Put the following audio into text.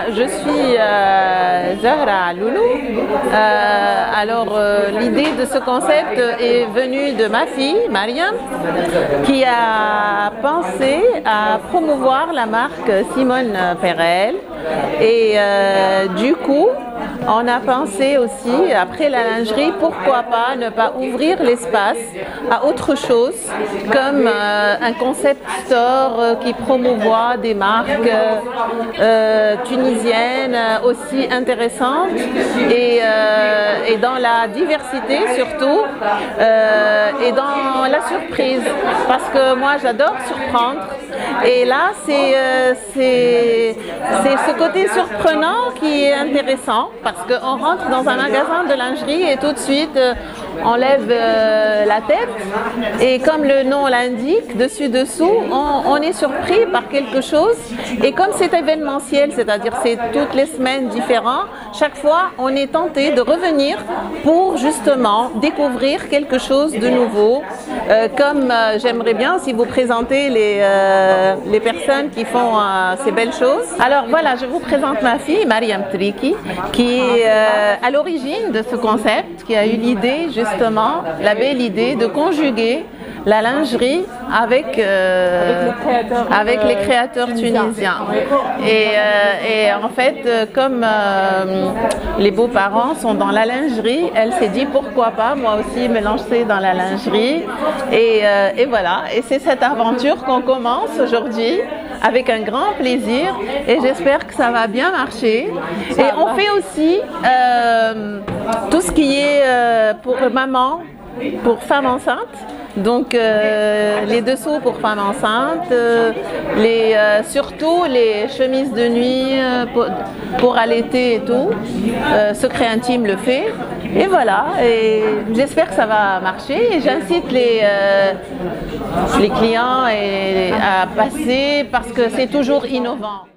je suis Zahra Loulou. L'idée de ce concept est venue de ma fille, Mariam, qui a pensé à promouvoir la marque Simone Perel. Et du coup, on a pensé aussi, après la lingerie, pourquoi pas ne pas ouvrir l'espace à autre chose, comme un concept store qui promouvoit des marques tunisiennes aussi intéressantes et dans la diversité surtout et dans la surprise, parce que moi j'adore surprendre et là c'est ce côté surprenant qui est intéressant, parce qu'on rentre dans un magasin de lingerie et tout de suite on lève la tête et comme le nom l'indique, dessus-dessous, on est surpris par quelque chose, et comme c'est événementiel, c'est-à-dire c'est toutes les semaines différents, chaque fois on est tenté de revenir pour justement découvrir quelque chose de nouveau, comme j'aimerais bien si vous présentez les personnes qui font ces belles choses. Alors voilà, je vous présente ma fille, Mariam Triki, qui est à l'origine de ce concept, qui a eu l'idée justement, la belle idée de conjuguer la lingerie avec les créateurs tunisiens. Et en fait, comme les beaux-parents sont dans la lingerie, elle s'est dit pourquoi pas moi aussi me lancer dans la lingerie. Et voilà, et c'est cette aventure qu'on commence aujourd'hui avec un grand plaisir, et j'espère que ça va bien marcher. Et on fait aussi tout ce qui est pour maman, pour femme enceinte. Donc les dessous pour femmes enceintes, surtout les chemises de nuit pour allaiter et tout. Secret Intime le fait. Et voilà, et j'espère que ça va marcher. Et j'incite les clients à passer, parce que c'est toujours innovant.